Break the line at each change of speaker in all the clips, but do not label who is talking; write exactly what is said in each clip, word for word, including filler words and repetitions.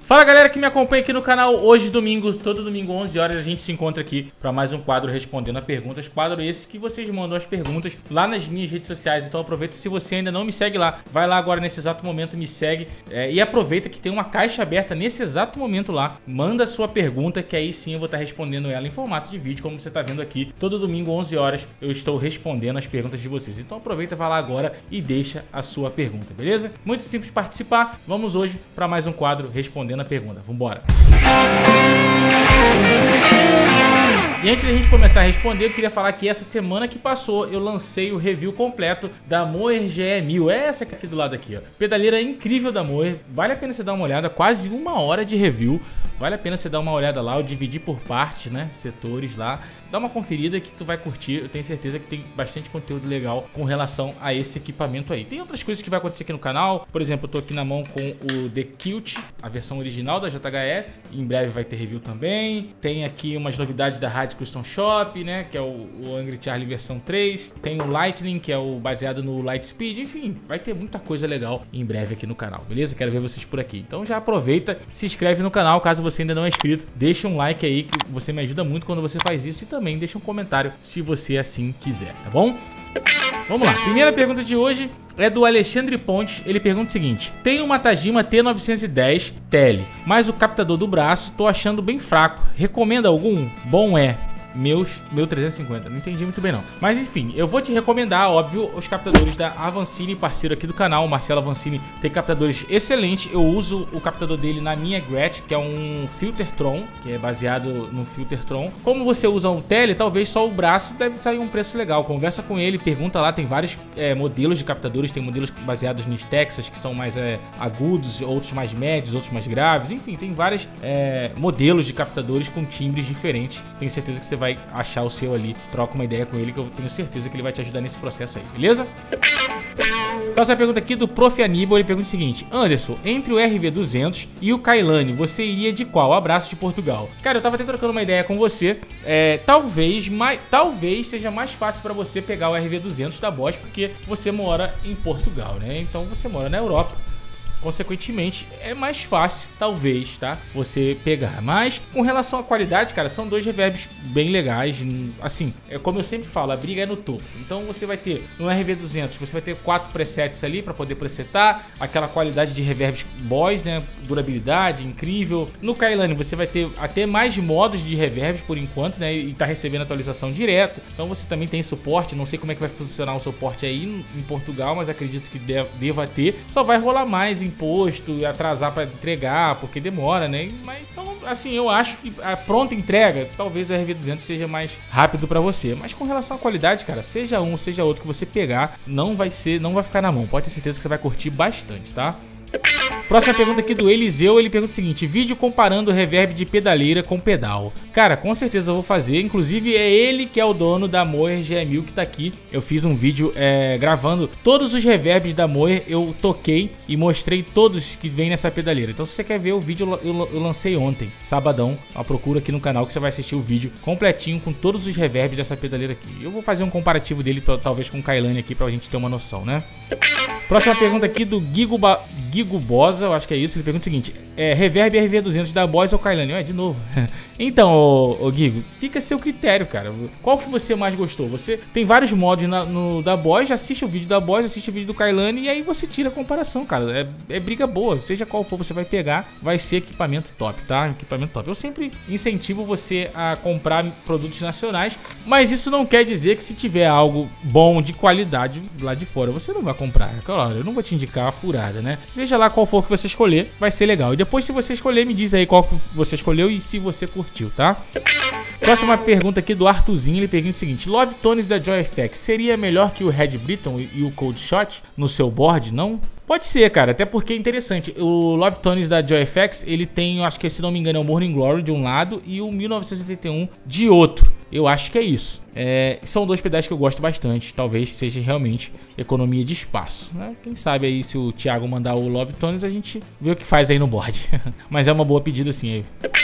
Fala galera que me acompanha aqui no canal. Hoje domingo, todo domingo onze horas a gente se encontra aqui para mais um quadro respondendo a perguntas. Quadro esse que vocês mandam as perguntas lá nas minhas redes sociais. Então aproveita, se você ainda não me segue lá, vai lá agora nesse exato momento, me segue é, e aproveita que tem uma caixa aberta nesse exato momento lá. Manda a sua pergunta que aí sim eu vou estar respondendo ela em formato de vídeo, como você está vendo aqui. Todo domingo onze horas eu estou respondendo as perguntas de vocês. Então aproveita, vai lá agora e deixa a sua pergunta, beleza? Muito simples participar. Vamos hoje para mais um quadro respondendo a pergunta. Vambora! E antes da gente começar a responder, eu queria falar que essa semana que passou eu lancei o review completo da Moer G E mil. É essa aqui do lado aqui, ó. Pedaleira incrível da Moer. Vale a pena você dar uma olhada, quase uma hora de review. Vale a pena você dar uma olhada lá, eu dividi por partes, né, setores lá. Dá uma conferida que tu vai curtir, eu tenho certeza que tem bastante conteúdo legal com relação a esse equipamento aí. Tem outras coisas que vai acontecer aqui no canal, por exemplo, eu tô aqui na mão com o The Kilt, a versão original da J H S, em breve vai ter review também. Tem aqui umas novidades da Rádio Custom Shop, né, que é o, o Angry Charlie versão três. Tem o Lightning, que é o baseado no Lightspeed, enfim, vai ter muita coisa legal em breve aqui no canal, beleza? Quero ver vocês por aqui. Então já aproveita, se inscreve no canal, caso você ainda não é inscrito, deixa um like aí que você me ajuda muito quando você faz isso, e também deixa um comentário se você assim quiser, tá bom? Vamos lá, primeira pergunta de hoje é do Alexandre Pontes. Ele pergunta o seguinte: tem uma Tajima T novecentos e dez Tele, mas o captador do braço tô achando bem fraco, recomenda algum? Bom é Meus, meu trezentos e cinquenta, não entendi muito bem não. Mas enfim, eu vou te recomendar, óbvio, os captadores da Avancini, parceiro aqui do canal. O Marcelo Avancini tem captadores excelentes. Eu uso o captador dele na minha Gretsch, que é um Filtertron, que é baseado no Filtertron. Como você usa um tele, talvez só o braço deve sair um preço legal. Conversa com ele, pergunta lá, tem vários é, modelos de captadores. Tem modelos baseados nos Texas, que são mais é, agudos, outros mais médios, outros mais graves. Enfim, tem vários é, modelos de captadores com timbres diferentes. Tenho certeza que você vai achar o seu ali. Troca uma ideia com ele que eu tenho certeza que ele vai te ajudar nesse processo aí, beleza? Próxima pergunta aqui do Prof Aníbal. Ele pergunta o seguinte: Anderson, entre o R V duzentos e o Kailane, você iria de qual? Abraço de Portugal. Cara, eu tava até trocando uma ideia com você. é, Talvez mais, talvez seja mais fácil pra você pegar o R V duzentos da Bosch, porque você mora em Portugal, né? Então você mora na Europa. Consequentemente, é mais fácil, talvez, tá? Você pegar. Mas, com relação à qualidade, cara, são dois reverbs bem legais. Assim, é como eu sempre falo, a briga é no topo. Então, você vai ter, no R V duzentos, você vai ter quatro presets ali pra poder presetar. Aquela qualidade de reverbs boss, né? Durabilidade, incrível. No Kailane, você vai ter até mais modos de reverbs, por enquanto, né? E tá recebendo atualização direto. Então, você também tem suporte. Não sei como é que vai funcionar o suporte aí em Portugal, mas acredito que deva ter. Só vai rolar mais imposto e atrasar para entregar, porque demora, né? Mas então, assim, eu acho que a pronta entrega, talvez o R V duzentos seja mais rápido para você. Mas com relação à qualidade, cara, seja um, seja outro que você pegar, não vai ser, não vai ficar na mão. Pode ter certeza que você vai curtir bastante, tá? Próxima pergunta aqui do Eliseu. Ele pergunta o seguinte: vídeo comparando o reverb de pedaleira com pedal. Cara, com certeza eu vou fazer. Inclusive é ele que é o dono da Moer G E mil que tá aqui. Eu fiz um vídeo é, gravando todos os reverbs da Moer. Eu toquei e mostrei todos que vem nessa pedaleira. Então se você quer ver o vídeo, eu, eu lancei ontem, sabadão. A procura aqui no canal que você vai assistir o vídeo completinho com todos os reverbs dessa pedaleira aqui. Eu vou fazer um comparativo dele pra, talvez com o Kailane aqui, pra gente ter uma noção, né? Próxima pergunta aqui do Gigo, ba... Gigo Bosa, eu acho que é isso. Ele pergunta o seguinte: é, reverb R V duzentos da Boss ou Kailane? É, de novo. Então, ô, ô Gigo, fica a seu critério, cara. Qual que você mais gostou? Você tem vários modos na, no, da Boss, assiste o vídeo da Boss, assiste o vídeo do Kailane e aí você tira a comparação, cara. É, é briga boa, seja qual for você vai pegar, vai ser equipamento top, tá? Equipamento top. Eu sempre incentivo você a comprar produtos nacionais, mas isso não quer dizer que se tiver algo bom, de qualidade lá de fora, você não vai comprar. É claro, eu não vou te indicar a furada, né? Veja lá qual for que você escolher, vai ser legal. E depois, se você escolher, me diz aí qual que você escolheu e se você curtiu, tá? Próxima pergunta aqui do Arthurzinho. Ele pergunta o seguinte: Love Tones da Joyfx seria melhor que o Red Britton e o Cold Shot no seu board, não? Pode ser, cara, até porque é interessante. O Love Tones da Joyfx, ele tem, acho que se não me engano, é o Morning Glory de um lado e o mil novecentos e setenta e um de outro. Eu acho que é isso. É, são dois pedais que eu gosto bastante. Talvez seja realmente economia de espaço, né? Quem sabe aí, se o Thiago mandar o Love Tones, a gente vê o que faz aí no board. Mas é uma boa pedida sim aí.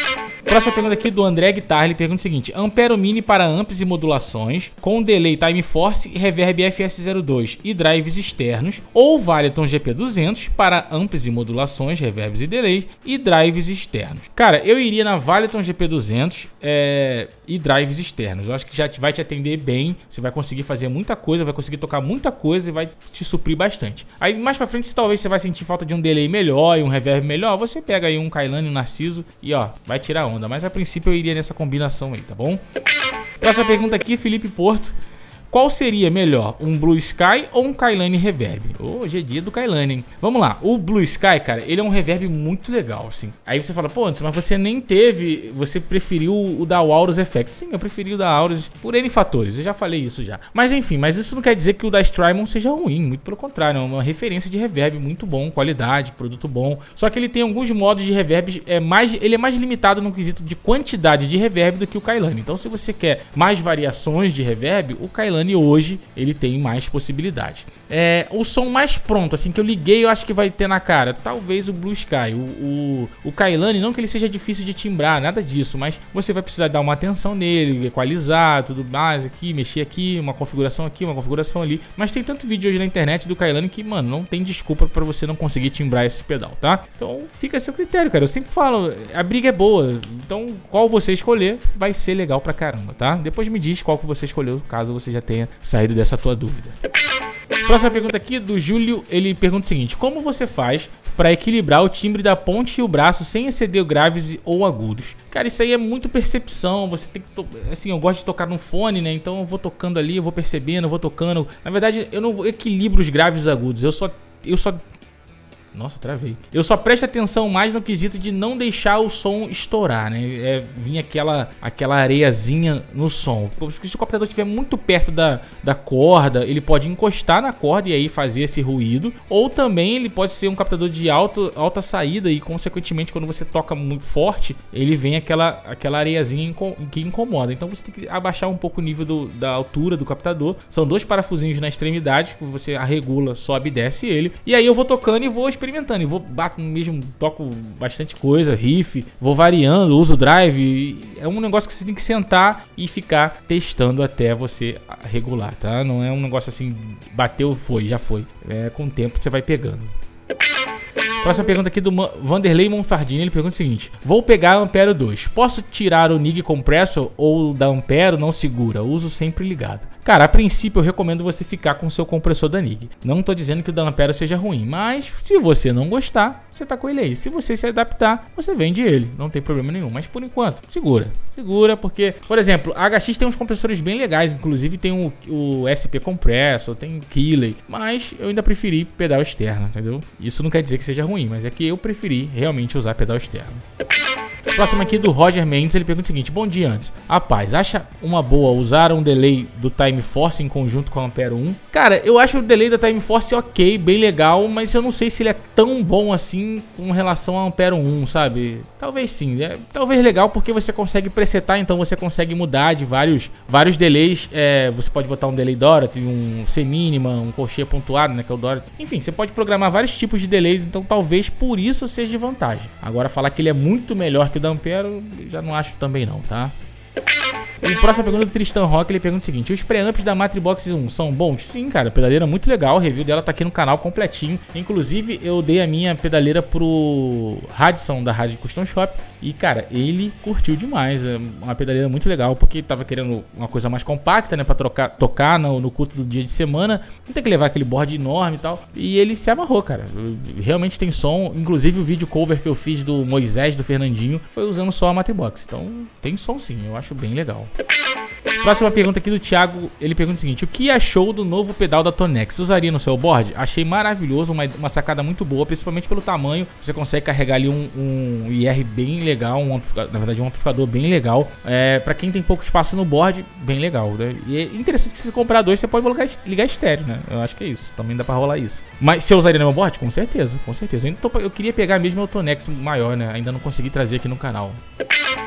Próxima pergunta aqui do André Guitar, ele pergunta o seguinte: Ampero Mini para amps e modulações, com delay Time Force e reverb F S zero dois e drives externos, ou Valiton G P duzentos para amps e modulações, reverbs e delays e drives externos. Cara, eu iria na Valiton G P duzentos é, e drives externos. Eu acho que já vai te atender bem, você vai conseguir fazer muita coisa, vai conseguir tocar muita coisa e vai te suprir bastante. Aí mais pra frente, se talvez você vai sentir falta de um delay melhor e um reverb melhor, você pega aí um Kailane e um Narciso e ó, vai tirar onda. Mas a princípio eu iria nessa combinação aí, tá bom? Próxima pergunta aqui, Felipe Porto. Qual seria melhor, um Blue Sky ou um Kailane Reverb? Hoje é dia do Kailane, hein? Vamos lá, o Blue Sky, cara, ele é um reverb muito legal, assim. Aí você fala, pô, Anderson, mas você nem teve, você preferiu o da Aurus Effect. Sim, eu preferi o da Aurus por N fatores, eu já falei isso já. Mas enfim, mas isso não quer dizer que o da Strymon seja ruim, muito pelo contrário, é uma referência de reverb muito bom, qualidade, produto bom. Só que ele tem alguns modos de reverb, é mais, ele é mais limitado no quesito de quantidade de reverb do que o Kailane. Então se você quer mais variações de reverb, o Kailane hoje ele tem mais possibilidades. É, o som mais pronto, assim, que eu liguei, eu acho que vai ter na cara, talvez o Blue Sky. O, o, o Kailane, não que ele seja difícil de timbrar, nada disso, mas você vai precisar dar uma atenção nele, equalizar, tudo mais aqui, mexer aqui, uma configuração aqui, uma configuração ali. Mas tem tanto vídeo hoje na internet do Kailane que, mano, não tem desculpa pra você não conseguir timbrar esse pedal, tá? Então fica a seu critério, cara. Eu sempre falo, a briga é boa, então qual você escolher vai ser legal pra caramba, tá? Depois me diz qual que você escolheu, caso você já tenha saído dessa tua dúvida. Próxima pergunta aqui do Júlio, ele pergunta o seguinte: como você faz para equilibrar o timbre da ponte e o braço sem exceder graves ou agudos? Cara, isso aí é muito percepção, você tem que, assim, eu gosto de tocar no fone, né, então eu vou tocando ali, eu vou percebendo, eu vou tocando. Na verdade, eu não equilibro os graves e agudos, eu só, eu só Nossa, travei. Eu só presto atenção mais no quesito de não deixar o som estourar, né? É, vir aquela, aquela areiazinha no som. Porque se o captador estiver muito perto da, da corda, ele pode encostar na corda e aí fazer esse ruído. Ou também ele pode ser um captador de alto, alta saída e, consequentemente, quando você toca muito forte, ele vem aquela, aquela areiazinha que incomoda. Então você tem que abaixar um pouco o nível do, da altura do captador. São dois parafusinhos na extremidade que você regula, sobe e desce ele. E aí eu vou tocando e vou experimentando, e vou bato mesmo, toco bastante coisa, riff, vou variando, uso drive. É um negócio que você tem que sentar e ficar testando até você regular, tá? Não é um negócio assim, bateu, foi, já foi. É, com o tempo você vai pegando. Próxima pergunta aqui do Vanderlei Monfardini, ele pergunta o seguinte: vou pegar Ampero dois, posso tirar o N I G Compressor ou o da Ampero não segura? Uso sempre ligado. Cara, a princípio eu recomendo você ficar com o seu compressor da N I G. Não tô dizendo que o da Ampero seja ruim, mas se você não gostar, você tá com ele aí. Se você se adaptar, você vende ele, não tem problema nenhum. Mas por enquanto, segura. Segura porque, por exemplo, a H X tem uns compressores bem legais, inclusive tem o, o S P Compressor, tem o Keeley, mas eu ainda preferi pedal externo, entendeu? Isso não quer dizer que seja ruim, mas é que eu preferi realmente usar pedal externo. Próximo aqui do Roger Mendes, ele pergunta o seguinte: bom dia, antes. Rapaz, acha uma boa usar um delay do Time Force em conjunto com o Ampero um? Cara, eu acho o delay da Time Force ok, bem legal, mas eu não sei se ele é tão bom assim com relação ao Ampero um, sabe? Talvez sim, é, talvez legal porque você consegue presetar, então você consegue mudar de vários, vários delays. É, você pode botar um delay Dorothy, um C-mínima, um colcheia pontuado, né, que é o Dorothy. Enfim, você pode programar vários tipos de delays, então talvez por isso seja de vantagem. Agora, falar que ele é muito melhor que o da Ampero, já não acho também não, tá? E próxima pergunta do Tristan Rock, ele pergunta o seguinte: os preamps da Matribox um são bons? Sim, cara, pedaleira muito legal, o review dela tá aqui no canal completinho. Inclusive, eu dei a minha pedaleira pro Radisson da Rádio Custom Shop e, cara, ele curtiu demais. É uma pedaleira muito legal, porque tava querendo uma coisa mais compacta, né, pra trocar, tocar no, no culto do dia de semana, não tem que levar aquele board enorme e tal. E ele se amarrou, cara, realmente tem som. Inclusive o vídeo cover que eu fiz do Moisés, do Fernandinho, foi usando só a Matribox. Então tem som sim, eu acho bem legal. Próxima pergunta aqui do Thiago, ele pergunta o seguinte: o que achou do novo pedal da Tonex? Usaria no seu board? Achei maravilhoso, uma, uma sacada muito boa, principalmente pelo tamanho. Você consegue carregar ali um, um I R bem legal, um na verdade um amplificador bem legal. É, pra quem tem pouco espaço no board, bem legal, né? E é interessante que se você comprar dois, você pode ligar, ligar estéreo, né? Eu acho que é isso, também dá pra rolar isso. Mas se eu usaria no meu board? Com certeza, com certeza. Eu, tô, eu queria pegar mesmo o Tonex maior, né? Ainda não consegui trazer aqui no canal.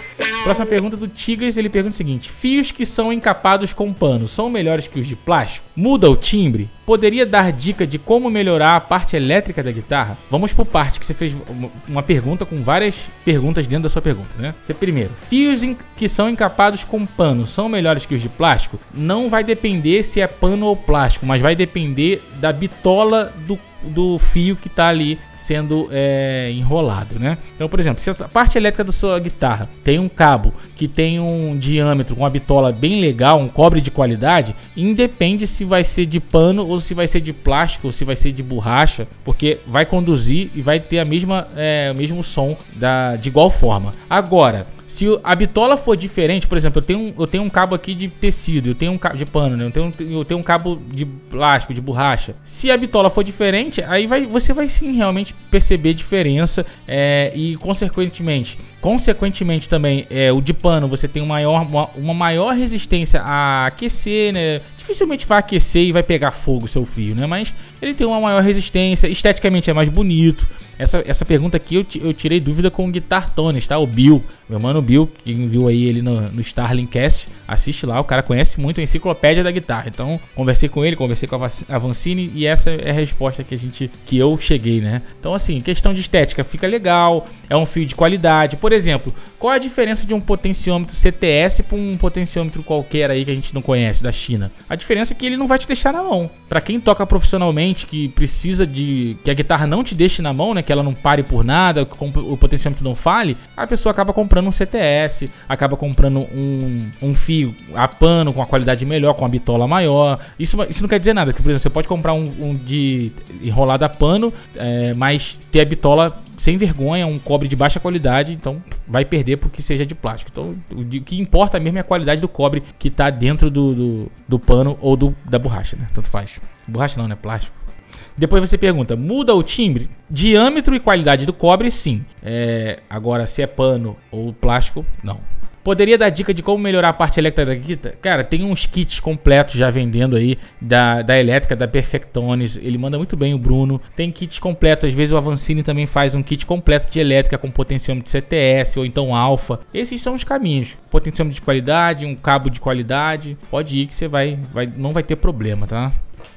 Próxima pergunta do Tigres, ele pergunta o seguinte: fios que são encapados com pano são melhores que os de plástico? Muda o timbre? Poderia dar dica de como melhorar a parte elétrica da guitarra? Vamos por parte, que você fez uma pergunta com várias perguntas dentro da sua pergunta, né? Você primeiro, fios que são encapados com pano são melhores que os de plástico? Não vai depender se é pano ou plástico, mas vai depender da bitola do do fio que está ali sendo é, enrolado, né? Então, por exemplo, se a parte elétrica da sua guitarra tem um cabo que tem um diâmetro com uma bitola bem legal, um cobre de qualidade, independe se vai ser de pano ou se vai ser de plástico ou se vai ser de borracha, porque vai conduzir e vai ter a mesma, é, o mesmo som da, de igual forma. Agora, se a bitola for diferente, por exemplo, eu tenho, eu tenho um cabo aqui de tecido, eu tenho um cabo de pano, né? eu, tenho, eu tenho um cabo de plástico, de borracha. Se a bitola for diferente, aí vai, você vai sim realmente perceber diferença é, e consequentemente, consequentemente também, é, o de pano você tem um maior, uma, uma maior resistência a aquecer, né? Dificilmente vai aquecer e vai pegar fogo o seu fio, né? Mas ele tem uma maior resistência, esteticamente é mais bonito. Essa, essa pergunta aqui eu, eu tirei dúvida com o Guitar Tones, tá? O Bill, meu mano Bill, quem viu aí ele no, no Starling Cast, assiste lá, o cara conhece muito a enciclopédia da guitarra. Então, conversei com ele, conversei com a Vancini e essa é a resposta que a gente, que eu cheguei, né? Então, assim, questão de estética, fica legal, é um fio de qualidade. Por exemplo, qual a diferença de um potenciômetro C T S para um potenciômetro qualquer aí que a gente não conhece, da China? A diferença é que ele não vai te deixar na mão. Para quem toca profissionalmente, que precisa de que a guitarra não te deixe na mão, né? Que ela não pare por nada, que o potenciômetro não fale, a pessoa acaba comprando um C T S, acaba comprando um, um fio a pano com a qualidade melhor, com a bitola maior. Isso, isso não quer dizer nada, que por exemplo, você pode comprar um, um de enrolado a pano, é, mas ter a bitola sem vergonha, um cobre de baixa qualidade, então vai perder porque seja de plástico. Então o, o que importa mesmo é a qualidade do cobre que está dentro do, do, do pano ou do, da borracha, né? Tanto faz. Borracha não, né? Plástico. Depois você pergunta, muda o timbre? Diâmetro e qualidade do cobre, sim. É, agora, se é pano ou plástico, não. Poderia dar dica de como melhorar a parte elétrica da guitarra? Cara, tem uns kits completos já vendendo aí da, da elétrica, da Perfectones. Ele manda muito bem, o Bruno. Tem kits completos, às vezes o Avancini também faz um kit completo de elétrica com potenciômetro C T S ou então alfa. Esses são os caminhos. Potenciômetro de qualidade, um cabo de qualidade. Pode ir que você vai, vai, não vai ter problema, tá?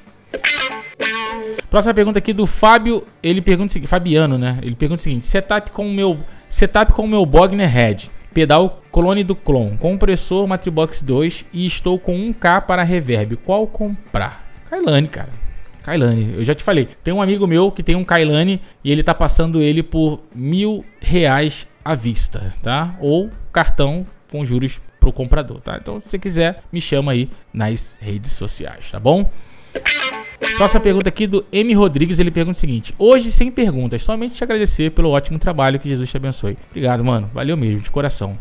Próxima pergunta aqui do Fábio, ele pergunta o seguinte, Fabiano, né? Ele pergunta o seguinte: setup com o meu, setup com o meu Bogner Head, pedal clone do clone, compressor Matribox dois e estou com um K para reverb. Qual comprar? Kailane, cara. Kailane, eu já te falei. Tem um amigo meu que tem um Kailane e ele tá passando ele por mil reais à vista, tá? Ou cartão com juros pro comprador, tá? Então, se você quiser, me chama aí nas redes sociais, tá bom? Próxima pergunta aqui do M. Rodrigues, ele pergunta o seguinte: hoje sem perguntas, somente te agradecer pelo ótimo trabalho, que Jesus te abençoe. Obrigado, mano, valeu mesmo, de coração.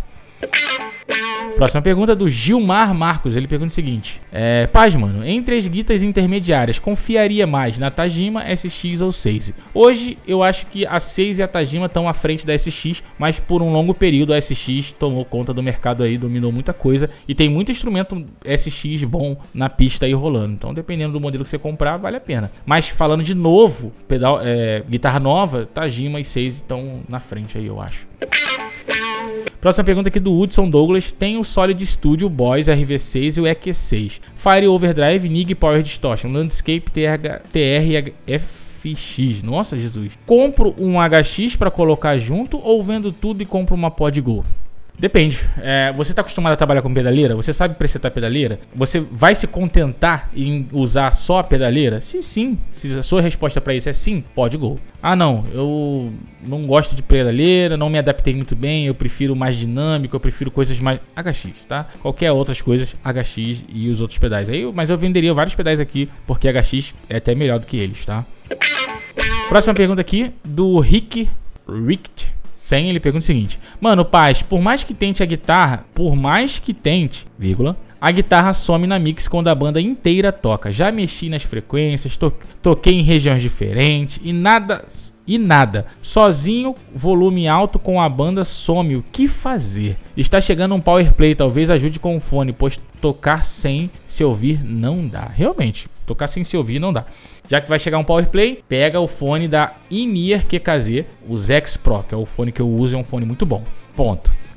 Próxima pergunta do Gilmar Marcos, ele pergunta o seguinte: é, paz, mano, entre as guitas intermediárias, confiaria mais na Tajima, S X ou Seize? Hoje eu acho que a Seize e a Tajima estão à frente da S X, mas por um longo período a S X tomou conta do mercado aí, dominou muita coisa e tem muito instrumento S X bom na pista aí rolando. Então, dependendo do modelo que você comprar, vale a pena. Mas falando de novo, pedal, é, guitarra nova, Tajima e Seize estão na frente aí, eu acho. Próxima pergunta aqui do Hudson Douglas: tem o Solid Studio Boys R V seis e o E Q seis, Fire Overdrive, N I G Power Distortion, Landscape T R F X. Nossa, Jesus. Compro um H X para colocar junto ou vendo tudo e compro uma Pod Go? Depende. É, você está acostumado a trabalhar com pedaleira? Você sabe presetar pedaleira? Você vai se contentar em usar só a pedaleira? Se sim, se a sua resposta para isso é sim, pode go. Ah não, eu não gosto de pedaleira, não me adaptei muito bem, eu prefiro mais dinâmico, eu prefiro coisas mais H X, tá? Qualquer outras coisas, H X e os outros pedais. Aí, mas eu venderia vários pedais aqui, porque H X é até melhor do que eles, tá? Próxima pergunta aqui do Rick Richt. Sem, ele pergunta o seguinte: mano, paz, por mais que tente a guitarra, por mais que tente, vírgula, a guitarra some na mix quando a banda inteira toca. Já mexi nas frequências, to toquei em regiões diferentes e nada, e nada. Sozinho, volume alto com a banda some. O que fazer? Está chegando um power play, talvez ajude com o fone, pois tocar sem se ouvir não dá. Realmente, tocar sem se ouvir não dá. Já que vai chegar um power play, pega o fone da In-Ear Q K Z, o Zex Pro, que é o fone que eu uso, é um fone muito bom. Ponto.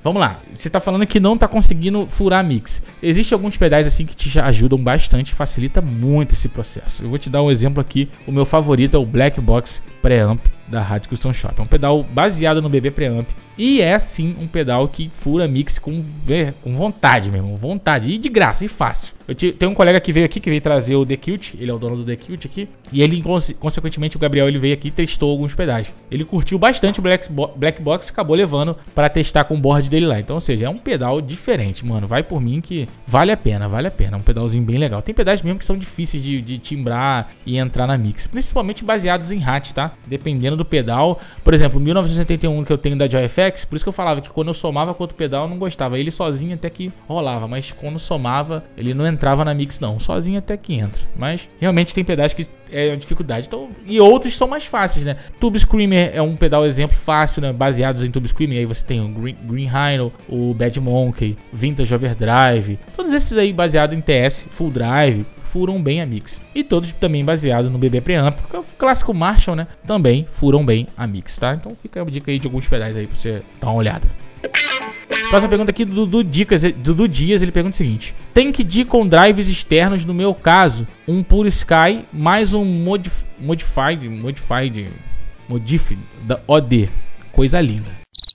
vamos lá. Você tá falando que não tá conseguindo furar mix. Existem alguns pedais assim que te ajudam bastante, facilita muito esse processo. Eu vou te dar um exemplo aqui. O meu favorito é o Black Box Preamp da Rádio Custom Shop. É um pedal baseado no B B Preamp e é sim um pedal que fura mix com, com vontade mesmo, vontade e de graça e fácil. Eu te, tem um colega que veio aqui, que veio trazer o The Cute, ele é o dono do The Cute aqui, e ele, consequentemente, o Gabriel, ele veio aqui e testou alguns pedais. Ele curtiu bastante o Black, Bo Black Box e acabou levando para testar com o board dele lá. Então, ou seja, é um pedal diferente, mano. Vai por mim que vale a pena, vale a pena. É um pedalzinho bem legal. Tem pedais mesmo que são difíceis de, de timbrar e entrar na mix, principalmente baseados em hat, tá? Dependendo do pedal. Por exemplo, o mil novecentos e oitenta e um que eu tenho da Joyfx, por isso que eu falava que quando eu somava com outro pedal eu não gostava. Ele sozinho até que rolava, mas quando somava ele não entrava na mix não. Sozinho até que entra. Mas realmente tem pedais que é uma dificuldade. Então, e outros são mais fáceis, né? Tube Screamer é um pedal exemplo fácil, né? Baseados em Tube Screamer. Aí você tem o Green, Green Rhino, o Bad Monkey, Vintage Overdrive. Todos esses aí baseados em T S, Full Drive, furam bem a mix. E todos também baseados no B B Preamp, que é o clássico Marshall, né? Também furam bem a mix, tá? Então fica a dica aí de alguns pedais aí pra você dar uma olhada. Próxima pergunta aqui do Dudu Dicas, Dudu Dias, ele pergunta o seguinte: tem que D com drives externos, no meu caso, um Pure Sky mais um modif Modified, Modified, Modif da O D, coisa linda.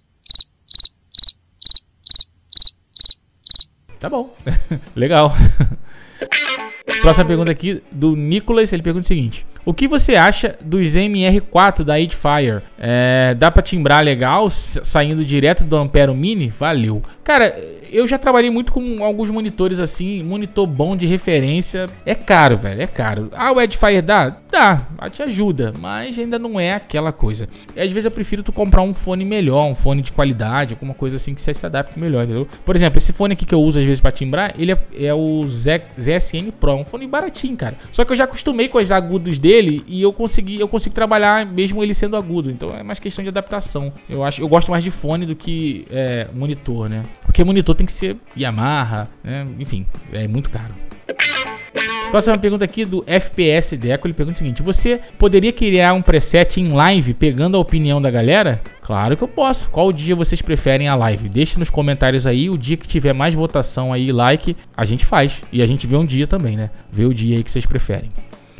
Tá bom, legal. Próxima pergunta aqui do Nicolas, ele pergunta o seguinte: o que você acha dos M R quatro da Agefire? É, dá pra timbrar legal saindo direto do Ampero Mini? Valeu. Cara, eu já trabalhei muito com alguns monitores assim, monitor bom de referência. É caro, velho, é caro. Ah, o Agefire dá? Dá, te ajuda, mas ainda não é aquela coisa. E às vezes eu prefiro tu comprar um fone melhor, um fone de qualidade, alguma coisa assim que você se adapte melhor, entendeu? Por exemplo, esse fone aqui que eu uso às vezes pra timbrar, ele é, é o Z S N Pro, um fone baratinho, cara. Só que eu já acostumei com os agudos dele e eu consegui, eu consigo trabalhar mesmo ele sendo agudo. Então é mais questão de adaptação. Eu acho, eu gosto mais de fone do que é, monitor, né? Porque monitor tem que ser Yamaha, né? Enfim, é muito caro. Próxima pergunta aqui do F P S Deco, ele pergunta o seguinte: você poderia criar um preset em live pegando a opinião da galera? Claro que eu posso. Qual dia vocês preferem a live? Deixa nos comentários aí, o dia que tiver mais votação aí, like, a gente faz. E a gente vê um dia também, né? Vê o dia aí que vocês preferem.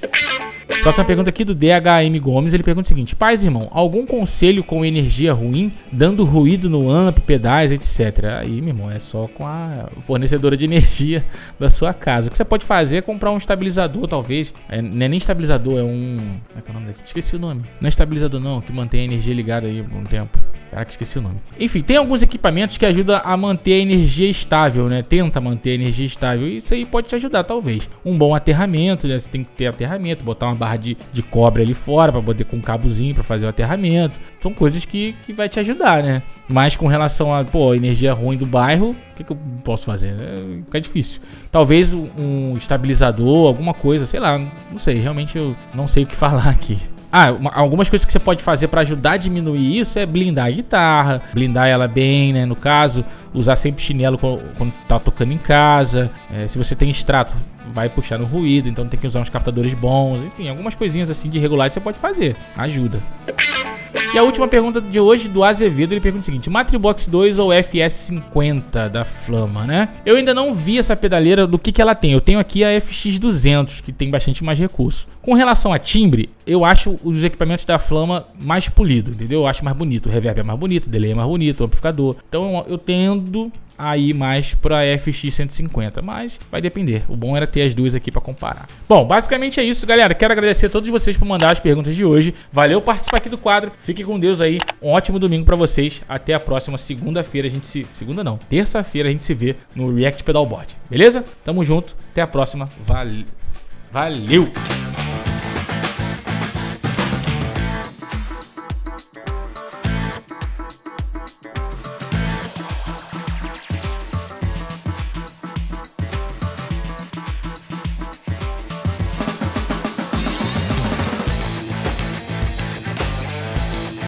Próxima pergunta aqui do D H M Gomes, ele pergunta o seguinte: paz, irmão, algum conselho com energia ruim, dando ruído no amp, pedais, etcétera? Aí, meu irmão, é só com a fornecedora de energia da sua casa. O que você pode fazer é comprar um estabilizador, talvez. É, não é nem estabilizador, é um... Como é que é o nome daqui? Esqueci o nome. Não é estabilizador não, que mantém a energia ligada aí por um tempo. Caraca, esqueci o nome. Enfim, tem alguns equipamentos que ajudam a manter a energia estável, né? Tenta manter a energia estável. E isso aí pode te ajudar, talvez. Um bom aterramento, né? Você tem que ter aterramento, botar uma barra de, de cobre ali fora para poder com um cabozinho para fazer o aterramento. São coisas que, que vai te ajudar, né? Mas com relação a, pô, energia ruim do bairro, o que, que eu posso fazer? É, fica difícil. Talvez um, um estabilizador, alguma coisa, sei lá. Não sei, realmente eu não sei o que falar aqui. Ah, uma, algumas coisas que você pode fazer para ajudar a diminuir isso é blindar a guitarra, blindar ela bem, né? No caso, usar sempre chinelo quando, quando tá tocando em casa. É, se você tem extrato, vai puxar no ruído, então tem que usar uns captadores bons. Enfim, algumas coisinhas assim de regular você pode fazer. Ajuda. E a última pergunta de hoje do Azevedo, ele pergunta o seguinte: Matribox dois ou F S cinquenta da Flama, né? Eu ainda não vi essa pedaleira do que que ela tem. Eu tenho aqui a F X duzentos, que tem bastante mais recurso. Com relação a timbre, eu acho os equipamentos da Flama mais polido, entendeu? Eu acho mais bonito. O reverb é mais bonito, o delay é mais bonito, o amplificador. Então eu tendo a ir mais para a F X cento e cinquenta, mas vai depender. O bom era ter as duas aqui para comparar. Bom, basicamente é isso, galera. Quero agradecer a todos vocês por mandar as perguntas de hoje. Valeu participar aqui do quadro. Fique com Deus aí. Um ótimo domingo para vocês. Até a próxima segunda-feira. A gente se... Segunda não. Terça-feira a gente se vê no React Pedalboard. Beleza? Tamo junto. Até a próxima. Valeu. Valeu.